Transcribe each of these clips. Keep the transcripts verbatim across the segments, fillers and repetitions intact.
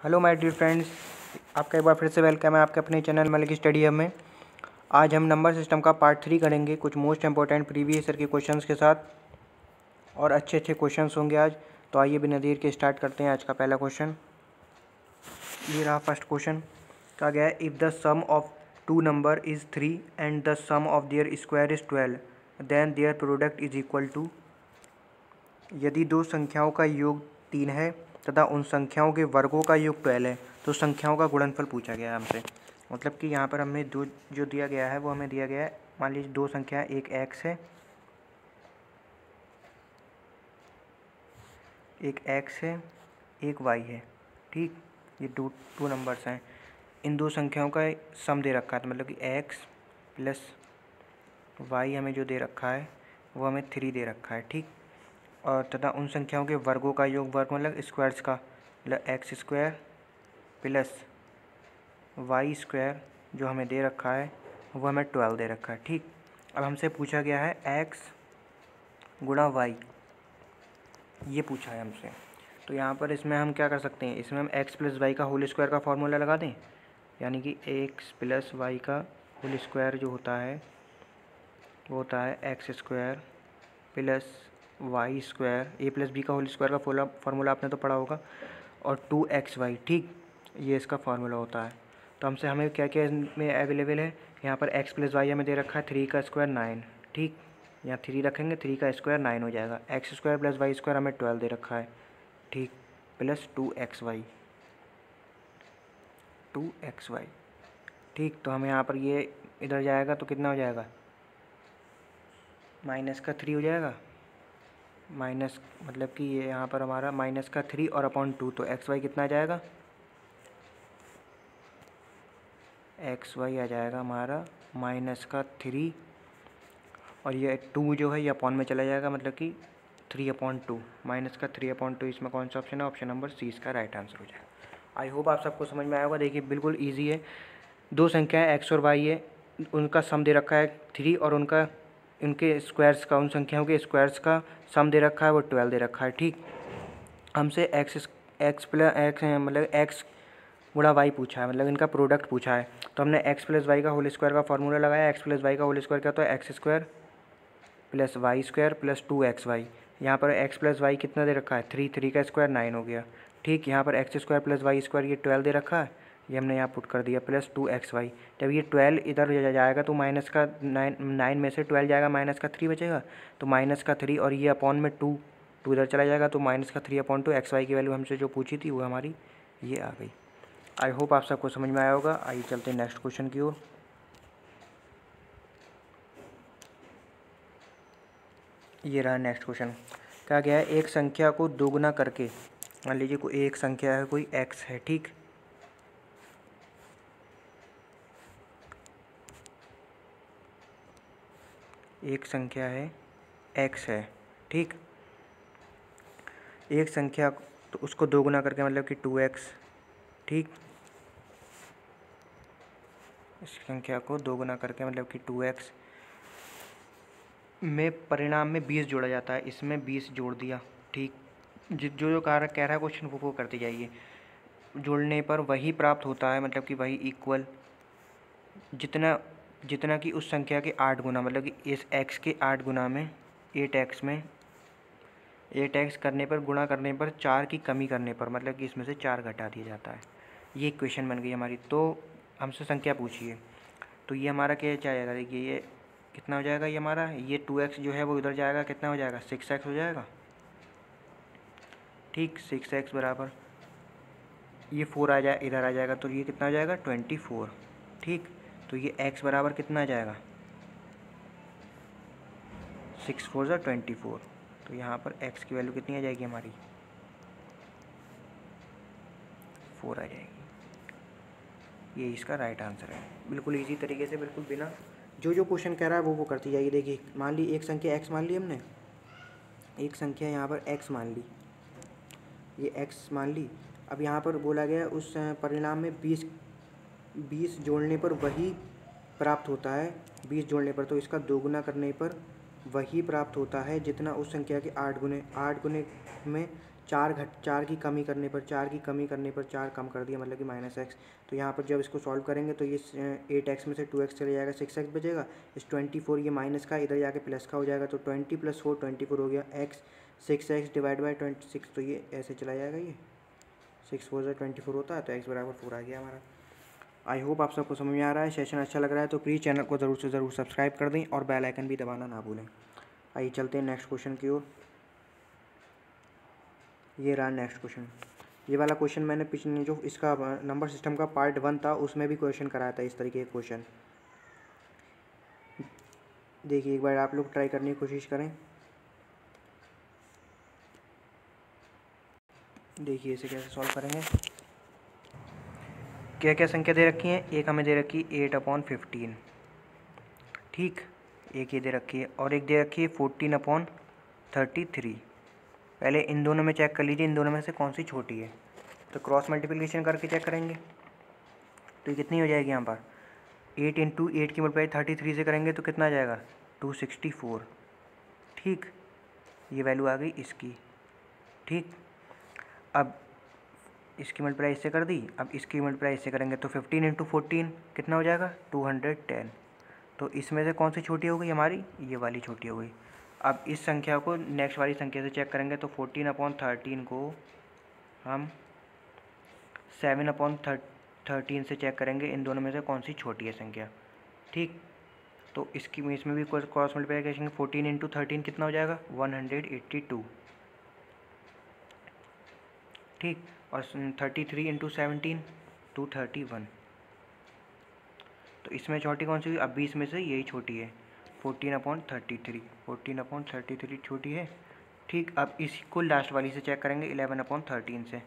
Hello my dear friends, आपका एक बार फिर से वेलकम है आपके अपने चैनल मलिक स्टडी हब में। आज हम नंबर सिस्टम का पार्ट थ्री करेंगे कुछ मोस्ट इंपॉर्टेंट प्रीवियस ईयर के क्वेश्चंस के साथ, और अच्छे अच्छे क्वेश्चंस होंगे आज। तो आइए बिना देर के स्टार्ट करते हैं आज का पहला क्वेश्चन। ये रहा फर्स्ट क्वेश्चन। कहा गया है, if the sum of two number is three and the sum of their square is twelve then their product is equal to. यदि दो संख्याओं का योग तीन है तथा उन संख्याओं के वर्गों का योग ट्वेल्व है तो संख्याओं का गुणनफल पूछा गया है हमसे। मतलब कि यहाँ पर हमें दो जो दिया गया है वो हमें दिया गया है, मान लीजिए दो संख्या, एक एक्स है एक एक्स है एक वाई है। ठीक, ये दो टू नंबर्स हैं। इन दो संख्याओं का सम दे रखा है, तो मतलब कि एक्स प्लस वाई हमें जो दे रखा है वो हमें थ्री दे रखा है। ठीक, और तथा उन संख्याओं के वर्गों का योग, वर्ग मतलब स्क्वायर्स का, मतलब x square plus y square जो हमें दे रखा है वो हमें ट्वेल्व दे रखा है। ठीक, अब हमसे पूछा गया है एक्स गुणा वाई, ये पूछा है हमसे। तो यहाँ पर इसमें हम क्या कर सकते हैं, इसमें हम एक्स प्लस वाई का होल स्क्वायर का फॉर्मूला लगा दें, यानी कि एक्स प्लस वाई का होल स्क्वायर जो होता है वो होता है x square plus y square, A plus B का होल स्क्वायर का फार्मूला आपने तो पढ़ा होगा, और टू एक्स वाई। ठीक, ये इसका फार्मूला होता है। तो हमसे हमें क्या क्या इसमें अवेलेबल है, यहाँ पर एक्स प्लस वाई हमें दे रखा है थ्री का स्क्वायर नाइन। ठीक, यहाँ थ्री रखेंगे, थ्री का स्क्वायर नाइन हो जाएगा। X square plus y square हमें ट्वेल्व दे रखा है। ठीक, plus two x y two x y ठीक, तो हमें यहाँ पर ये इधर जाएगा तो कितना हो जाएगा, माइनस का थ्री हो जाएगा। माइनस मतलब कि ये यहाँ पर हमारा माइनस का थ्री और अपॉन टू, तो एक्स वाई कितना आ जाएगा, एक्स वाई आ जाएगा हमारा माइनस का थ्री, और ये टू जो है ये अपॉन में चला जाएगा, मतलब कि थ्री अपॉन टू, माइनस का थ्री अपॉन टू। इसमें कौन सा ऑप्शन है, ऑप्शन नंबर सी इसका राइट आंसर हो जाएगा। आई होप आप सबको समझ में आया होगा। देखिए बिल्कुल ईजी है। दो संख्याएँ एक्स और वाई है, उनका सम दे रखा है थ्री, और उनका उनके स्क्वायर्स का, उन संख्याओं के स्क्वायर्स का सम दे रखा है वो ट्वेल्व दे रखा है। ठीक, हमसे एक्स एक्स प्लस एक्स मतलब एक्स गुणा वाई पूछा है, मतलब इनका प्रोडक्ट पूछा है। तो हमने एक्स प्लस वाई का होल स्क्वायर का फॉर्मूला लगाया। एक्स प्लस वाई का होल स्क्वायर क्या होता है, x square plus y square plus two x y. यहाँ पर एक्स प्लस वाई कितना दे रखा है, थ्री, थ्री का स्क्वायर नाइन हो गया। ठीक, यहाँ पर x square plus y square ये ट्वेल्व दे रखा है, ये हमने यहाँ पुट कर दिया, प्लस टू एक्स वाई। जब ये ट्वेल्व इधर जाएगा तो माइनस का नाइन, नाइन में से ट्वेल्व जाएगा, माइनस का थ्री बचेगा, तो माइनस का थ्री, और ये अपॉन में टू, टू इधर चला जाएगा, तो माइनस का three upon two. X y की वैल्यू हमसे जो पूछी थी वो हमारी ये आ गई। आई होप आप सबको समझ में आया होगा। आइए चलते हैं नेक्स्ट क्वेश्चन की ओर। ये रहा नेक्स्ट क्वेश्चन। कहा गया है, एक संख्या को दोगुना करके, मान लीजिए कोई एक संख्या है, कोई एक्स है। ठीक, एक संख्या है एक्स है। ठीक, एक संख्या तो उसको दोगुना करके मतलब कि टू एक्स। ठीक, इस संख्या को दोगुना करके मतलब कि टू एक्स में परिणाम में बीस जोड़ा जाता है, इसमें बीस जोड़ दिया। ठीक, जो जो कार्य कह रहा है क्वेश्चन वो वो करते जाइए। जोड़ने पर वही प्राप्त होता है, मतलब कि वही इक्वल, जितना जितना कि उस संख्या के आठ गुना, मतलब कि इस एक्स के आठ गुना में एट एक्स में एट एक्स करने पर, गुणा करने पर, चार की कमी करने पर, मतलब कि इसमें से चार घटा दिया जाता है। ये इक्वेशन बन गई हमारी। तो हमसे संख्या पूछिए, तो ये हमारा क्या जाएगा, देखिए ये कितना हो जाएगा, ये हमारा ये टू एक्स जो है वो इधर जाएगा, कितना हो जाएगा, सिक्स एक्स हो जाएगा। ठीक, सिक्स एक्स बराबर ये फोर आ जाए, इधर आ जाएगा, तो ये कितना आ जाएगा, ट्वेंटी फोर। ठीक, तो ये x बराबर कितना आ जाएगा, सिक्स फोर ज़ा ट्वेंटी फोर। तो यहाँ पर x की वैल्यू कितनी आ जाएगी हमारी, फोर आ जाएगी। ये इसका राइट आंसर है। बिल्कुल इजी तरीके से, बिल्कुल बिना जो जो क्वेश्चन कह रहा है वो वो करती जाइए। देखिए मान ली एक संख्या x मान ली हमने, एक संख्या यहाँ पर x मान ली, ये x मान ली। अब यहाँ पर बोला गया उस परिणाम में बीस बीस जोड़ने पर वही प्राप्त होता है, बीस जोड़ने पर, तो इसका दोगुना करने पर वही प्राप्त होता है जितना उस संख्या के आठ गुने, आठ गुने में चार घट चार की कमी करने पर चार की कमी करने पर चार कम कर दिया, मतलब कि माइनस एक्स। तो यहाँ पर जब इसको सॉल्व करेंगे तो ये एट एक्स में से टू एक्स चले जाएगा, सिक्स एक्स बचेगा। इस ट्वेंटी फोर ये माइनस का इधर जाके प्लस का हो जाएगा, तो twenty plus four twenty four हो गया x. Six x divide by twenty six, तो ये ऐसे चला जाएगा, ये सिक्स फोर से ट्वेंटी फोर होता है, तो एक्स बराबर फोर आ गया हमारा। आई होप आप सबको समझ में आ रहा है। सेशन अच्छा लग रहा है तो प्लीज़ चैनल को ज़रूर से ज़रूर सब्सक्राइब कर दें और बेल आइकन भी दबाना ना भूलें। आइए चलते हैं नेक्स्ट क्वेश्चन की ओर। ये रहा नेक्स्ट क्वेश्चन। ये वाला क्वेश्चन मैंने पिछले जो इसका नंबर सिस्टम का पार्ट वन था उसमें भी क्वेश्चन कराया था, इस तरीके के क्वेश्चन। देखिए एक बार आप लोग ट्राई करने की कोशिश करें। देखिए इसे कैसे सॉल्व करेंगे। क्या क्या संख्या दे रखी है, एक हमें दे रखी है एट अपॉन फिफ्टीन, ठीक, एक ये दे रखी है, और एक दे रखी है फोर्टीन अपॉन थर्टी थ्री। पहले इन दोनों में चेक कर लीजिए इन दोनों में से कौन सी छोटी है। तो क्रॉस मल्टीप्लिकेशन करके चेक करेंगे तो ये कितनी हो जाएगी। यहाँ पर एट इंटू एट की मल्टीप्लाई थर्टी थ्री से करेंगे तो कितना आ जाएगा, टू सिक्सटी फोर, ठीक, ये वैल्यू आ गई इसकी, ठीक। अब इसकी मल्टीप्लाई इससे कर दी, अब इसकी मल्टीप्लाई इससे करेंगे तो फिफ्टीन इंटू फोर्टीन कितना हो जाएगा, टू हंड्रेड टेन। तो इसमें से कौन सी छोटी हो गई हमारी, ये वाली छोटी हो गई। अब इस संख्या को नेक्स्ट वाली संख्या से चेक करेंगे तो फोर्टीन अपॉन थर्टीन को हम सेवन अपॉन थर्टीन से चेक करेंगे, इन दोनों में से कौन सी छोटी है संख्या, ठीक। तो इसकी इसमें भी cross multiplication fourteen into thirteen कितना हो जाएगा, वन हंड्रेड एट्टी टू, ठीक। और thirty three into seventeen two thirty one. तो इसमें छोटी कौन सी हुई, अब भी इसमें से यही छोटी है, fourteen upon thirty three, fourteen upon thirty three छोटी है, ठीक। अब इसको लास्ट वाली से चेक करेंगे इलेवन अपॉन थर्टीन से।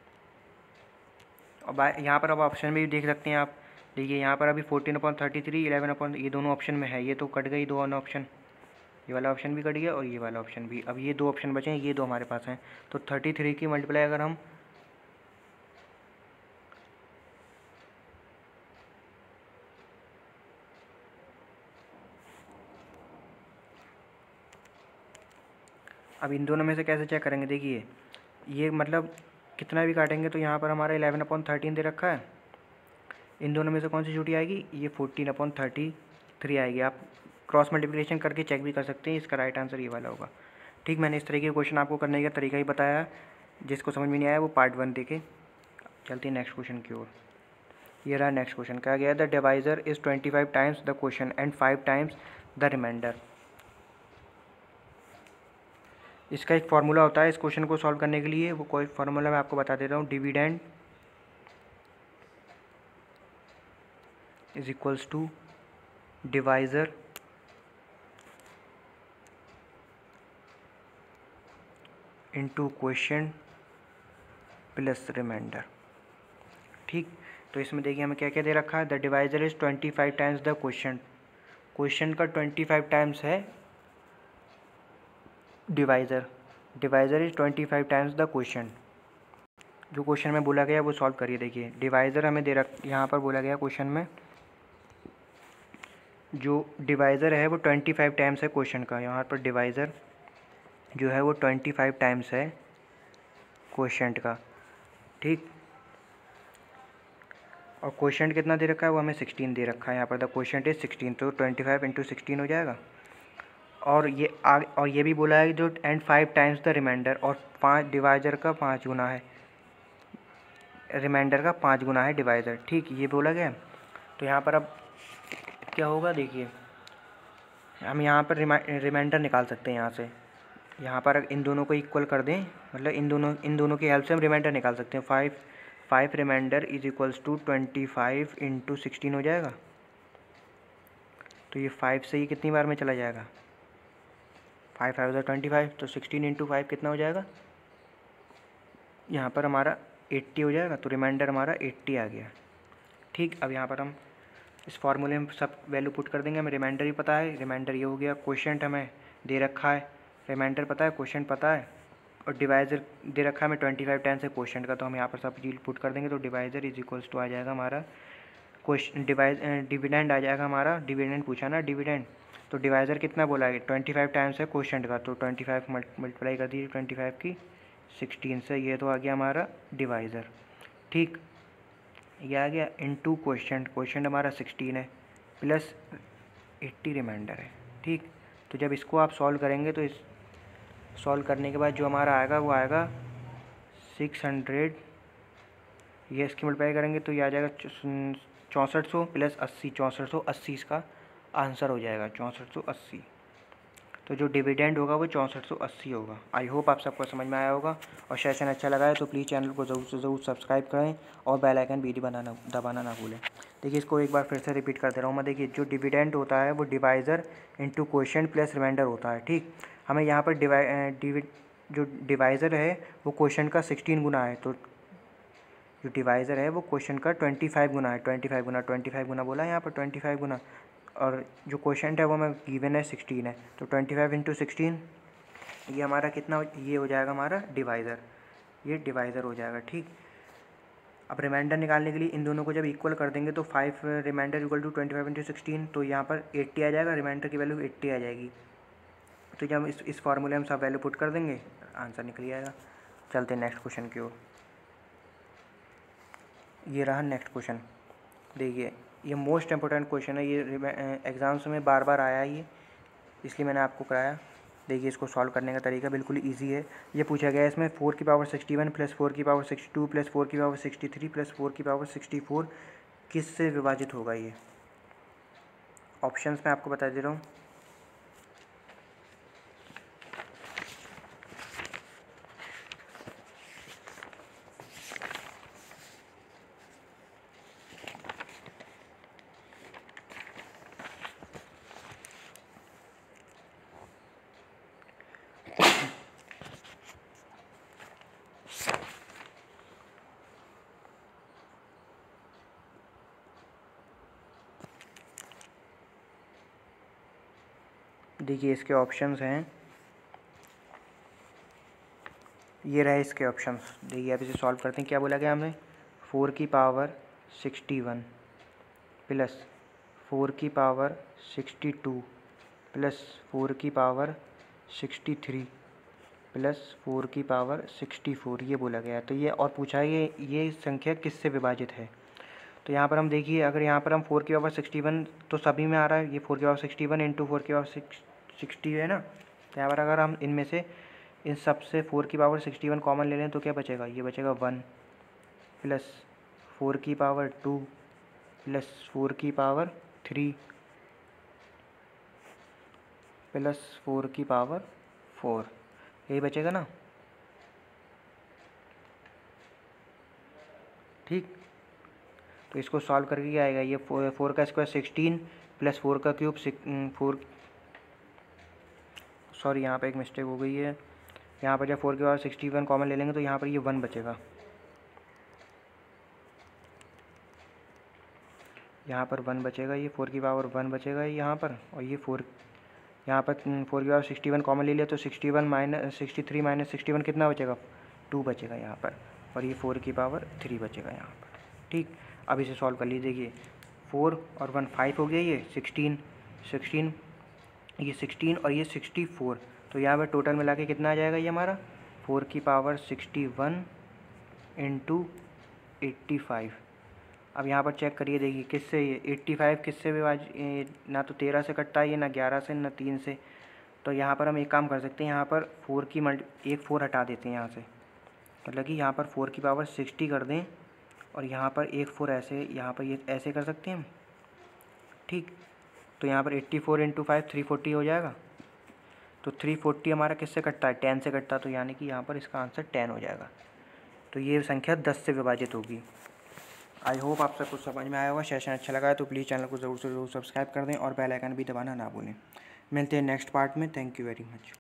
अब यहाँ पर अब ऑप्शन में भी देख सकते हैं आप, देखिए यहाँ पर अभी fourteen upon thirty three eleven upon, ये दोनों ऑप्शन में है, ये तो कट गई दो ऑप्शन, ये वाला ऑप्शन भी कट गया और ये वाला ऑप्शन भी। अब ये दो ऑप्शन बचे हैं, ये दो हमारे पास हैं। तो थर्टी थ्री की मल्टीप्लाई अगर हम अब इन दोनों में से कैसे चेक करेंगे, देखिए ये मतलब कितना भी काटेंगे तो यहाँ पर हमारा इलेवन अपॉन थर्टीन दे रखा है, इन दोनों में से कौन सी छोटी आएगी, ये फोर्टीन अपॉन थर्टी थ्री आएगी। आप क्रॉस मल्टीप्लिकेशन करके चेक भी कर सकते हैं, इसका राइट आंसर ये वाला होगा, ठीक। मैंने इस तरीके के क्वेश्चन आपको करने का तरीका ही बताया, जिसको समझ में नहीं आया वो पार्ट वन देखे। चलते हैं नेक्स्ट क्वेश्चन की ओर। ये रहा नेक्स्ट क्वेश्चन, कहा गया the divisor is twenty five times the question and five times the reminder. इसका एक फार्मूला होता है इस क्वेश्चन को सॉल्व करने के लिए, वो कोई फार्मूला मैं आपको बता देता हूँ। Dividend is equals to divisor into question plus reminder, ठीक। तो इसमें देखिए हमें क्या क्या दे रखा है, the divisor is twenty five times the question, question का ट्वेंटी फाइव टाइम्स है divisor, divisor is twenty five times the question. जो क्वेश्चन में बोला गया वो सॉल्व करिए। देखिए डिवाइज़र हमें दे रख यहाँ पर बोला गया क्वेश्चन में, जो डिवाइज़र है वो ट्वेंटी फाइव टाइम्स है क्वेश्चन का, यहाँ पर डिवाइज़र जो है वो ट्वेंटी फाइव टाइम्स है क्वेश्चन का, ठीक। और क्वेश्चन कितना दे रखा है, वो हमें सिक्सटीन दे रखा है, यहाँ पर द क्वेश्चन इज सिक्सटीन, तो ट्वेंटी फाइव इंटू सिक्सटीन हो जाएगा। और ये आगे और ये भी बोला है जो and five times the reminder, और पाँच डिवाइजर का पाँच गुना है, रिमाइंडर का पाँच गुना है डिवाइजर, ठीक, ये बोला गया। तो यहाँ पर अब क्या होगा, देखिए हम यहाँ पर रिमाइंडर निकाल सकते हैं यहाँ से, यहाँ पर इन दोनों को इक्वल कर दें, मतलब इन दोनों इन दोनों की हेल्प से हम रिमाइंडर निकाल सकते हैं। Five five reminder is equals to twenty five into sixteen हो जाएगा। तो ये फाइव से ये कितनी बार में चला जाएगा, फाइव फाइव हज़ार ट्वेंटी फाइव, तो सिक्सटीन इंटू फाइव कितना हो जाएगा, यहाँ पर हमारा एट्टी हो जाएगा, तो रिमाइंडर हमारा एट्टी आ गया, ठीक। अब यहाँ पर हम इस फार्मूले में सब वैल्यू पुट कर देंगे, हमें रिमाइंडर ही पता है, रिमाइंडर ये हो गया, क्वोशिएंट हमें दे रखा है, रिमाइंडर पता है, क्वोशिएंट पता है, और डिवाइज़र दे रखा है हमें ट्वेंटी फाइव टाइम्स है क्वोशिएंट का, तो हम यहाँ पर सब चीज़ पुट कर देंगे। तो डिवाइज़र इज इक्वल्स टू आ जाएगा हमारा क्वेश्चन डिवाइज डिविडेंड आ जाएगा हमारा, डिविडेंड पूछा ना डिविडेंड, तो डिवाइज़र कितना बोला है, ट्वेंटी फाइव टाइम्स है क्वोशिएंट का, तो ट्वेंटी फाइव मल्टीप्लाई कर दीजिए ट्वेंटी फाइव की सिक्सटीन से, ये तो आ गया हमारा डिवाइज़र। ठीक, ये आ गया इनटू क्वेश्चन, क्वेश्चन हमारा सिक्सटीन है प्लस एट्टी रिमाइंडर है। ठीक, तो जब इसको आप सॉल्व करेंगे तो इस सॉल्व करने के बाद जो हमारा आएगा वो आएगा सिक्स हंड्रेड, ये इसकी मल्टीप्लाई करेंगे तो ये आ जाएगा चौंसठ सौ प्लस अस्सी, चौंसठ सौ अस्सी इसका आंसर हो जाएगा, चौंसठ सौ अस्सी। तो जो डिविडेंड होगा वो चौंसठ सौ अस्सी होगा। आई होप आप सबको समझ में आया होगा, और सेशन अच्छा लगा है तो प्लीज़ चैनल को ज़रूर से ज़रूर सब्सक्राइब करें और बेल आइकन भी बनाना दबाना ना भूलें। देखिए इसको एक बार फिर से रिपीट कर दे रहा हूँ मैं। देखिए जो डिविडेंड होता है वो divisor into quotient plus reminder होता है। ठीक, हमें यहाँ पर डिवाइ जो डिवाइज़र है वो क्वोशिएंट का सिक्सटीन गुना है, तो जो डिवाइज़र है वो क्वोशिएंट का ट्वेंटी फाइव गुना है, ट्वेंटी फाइव गुना ट्वेंटी फाइव गुना बोला है यहाँ पर ट्वेंटी फाइव गुना, और जो क्वोशिएंट है वो मैं गिवन है सिक्सटीन है, तो ट्वेंटी फाइव इंटू सिक्सटीन ये हमारा कितना, ये हो जाएगा हमारा डिवाइज़र, ये डिवाइज़र हो जाएगा। ठीक, अब रिमाइंडर निकालने के लिए इन दोनों को जब इक्वल कर देंगे तो five reminder equal to twenty five into sixteen, तो यहाँ पर एट्टी आ जाएगा, रिमाइंडर की वैल्यू एट्टी आ जाएगी। तो जब इस इस फार्मूले में सब वैल्यू पुट कर देंगे आंसर निकल जाएगा। चलते हैं नेक्स्ट क्वेश्चन की ओर। ये रहा नेक्स्ट क्वेश्चन। देखिए ये मोस्ट इंपॉर्टेंट क्वेश्चन है, ये एग्ज़ाम्स में बार बार आया है ये, इसलिए मैंने आपको कराया। देखिए इसको सॉल्व करने का तरीका बिल्कुल इजी है। ये पूछा गया है इसमें फोर की power sixty one plus four की power sixty two plus four की power sixty three plus four की पावर सिक्सटी फोर किस से विभाजित होगा। ये ऑप्शंस मैं आपको बता दे रहा हूँ। देखिए इसके ऑप्शंस हैं, ये रहे इसके ऑप्शंस। देखिए अब इसे सॉल्व करते हैं। क्या बोला गया हमने, फोर की power sixty one plus four की power sixty two plus four की power sixty three plus four की पावर सिक्सटी फोर, ये बोला गया है। तो ये और पूछा है ये ये संख्या किससे विभाजित है। तो यहाँ पर हम देखिए, अगर यहाँ पर हम फोर की पावर सिक्सटी वन तो सभी में आ रहा है, ये फोर की power sixty one into four की पावर सिक्स सिक्सटी है ना। तो यहाँ पर अगर हम इनमें से इन सब से फोर की पावर सिक्सटी वन कॉमन ले लें तो क्या बचेगा, ये बचेगा वन प्लस फोर की पावर टू प्लस फोर की पावर थ्री प्लस फोर की पावर फोर, यही बचेगा ना। ठीक, तो इसको सॉल्व करके क्या आएगा, ये फोर का स्क्वायर सिक्सटीन प्लस फोर का क्यूब फोर, सॉरी यहाँ पे एक मिस्टेक हो गई है। यहाँ पर जब फोर की पावर सिक्सटी वन कॉमन ले लेंगे तो यहाँ पर ये वन बचेगा, यहाँ पर वन बचेगा, ये फोर की पावर वन बचेगा यहाँ पर, और ये फोर यहाँ पर फोर की पावर सिक्सटी वन कॉमन ले लिया तो sixty one minus sixty three minus sixty one कितना बचेगा, टू बचेगा यहाँ पर, और ये फोर की पावर थ्री बचेगा यहाँ पर। ठीक, अब इसे सॉल्व कर लीजिए। देखिए फोर और वन फाइव हो गया, ये सिक्सटीन सिक्सटीन ये सिक्सटीन और ये सिक्सटी फोर, तो यहाँ पर टोटल मिला के कितना आ जाएगा ये हमारा, फोर की power sixty one into eighty five. अब यहाँ पर चेक करिए, देखिए किससे ये एट्टी फाइव किससे विभाजित, ना तो तेरह से कटता है ये, ना ग्यारह से, ना तीन से। तो यहाँ पर हम एक काम कर सकते हैं, यहाँ पर फोर की मल्टी एक फोर हटा देते हैं यहाँ से, मतलब कि यहाँ पर फोर की पावर सिक्सटी कर दें और यहाँ पर एक फोर ऐसे, यहाँ पर ये ऐसे कर सकते हैं हम। ठीक, तो यहाँ पर eighty four into five three forty हो जाएगा। तो थ्री फोर्टी हमारा किससे कटता है, टेन से कटता है, तो यानी कि यहाँ पर इसका आंसर टेन हो जाएगा। तो ये संख्या दस से विभाजित होगी। आई होप आप सब कुछ समझ में आया होगा। सेशन अच्छा लगा है तो प्लीज़ चैनल को ज़रूर से ज़रूर सब्सक्राइब कर दें और बेल आइकन भी दबाना ना भूलें। मिलते हैं नेक्स्ट पार्ट में। Thank you very much.